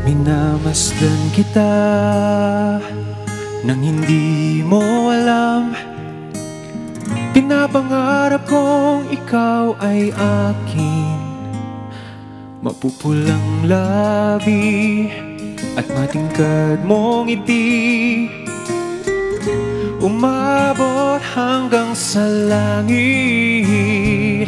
Minamasdan kita nang hindi mo alam. Pinapangarap kong ikaw ay akin. Mapupulang labi at matingkad mong ngiti, umabot hanggang sa langit.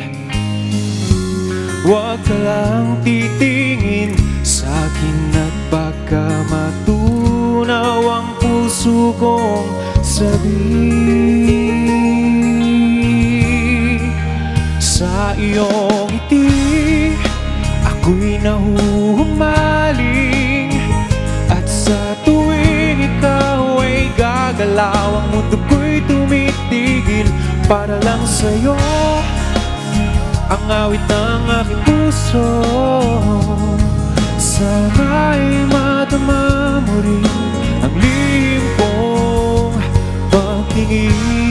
Huwag ka lang titingin sa'kin at baka matunaw ang puso kong sabi. Sa iyong ngiti ako'y nahuhumaling, at sa tuwing ikaw ay gagalaw, ang mundo ko'y tumitigil para lang sa'yo. Ang awit ng aking puso, sana'y madama mo rin ang lihim kong pagtingin.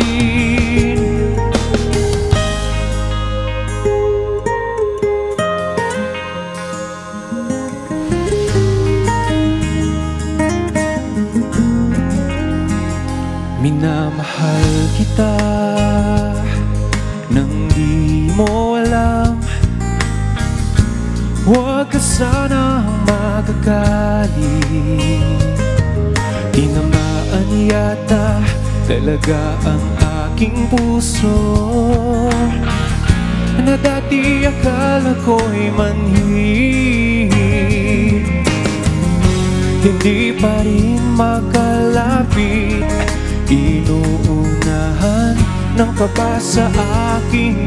Minamahal kita nang di mo alam. Huwag ka sana magagalit. Tinamaan yata talaga ang aking puso, na dati akala ko'y manhid. Hindi pa rin makalapit, inuunahan ng kaba sa aking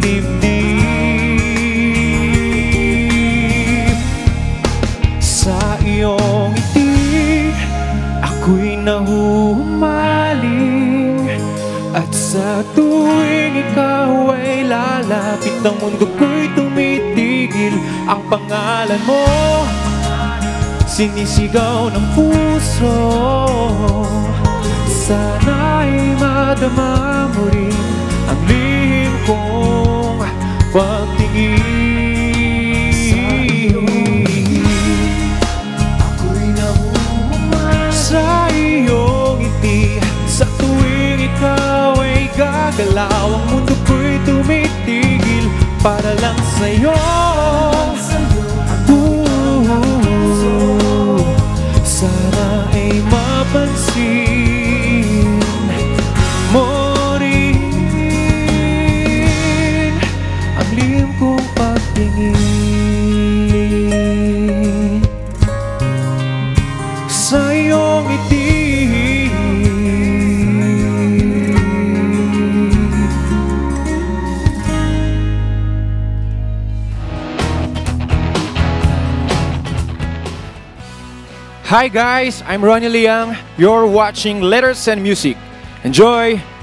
dibdib. Sa iyong ngiti ako'y nahuhumaling, at sa tuwing ikaw ay lalapit, ang mundo ko'y tumitigil. Ang pangalan mo sinisigaw ng puso, sana'y madama mo rin ang lihim kong pagtingin. Ako'y nahuhumaling sa iyong ngiti, sa tuwing ikaw ay gagalaw, ang mundo ko'y tumitigil para lang sa'yo. Sana ay mapansin mo rin ang lihim kong pagtingin sa iyong ngiti. Hi guys, I'm Ronnie Liang. You're watching Letters and Music. Enjoy!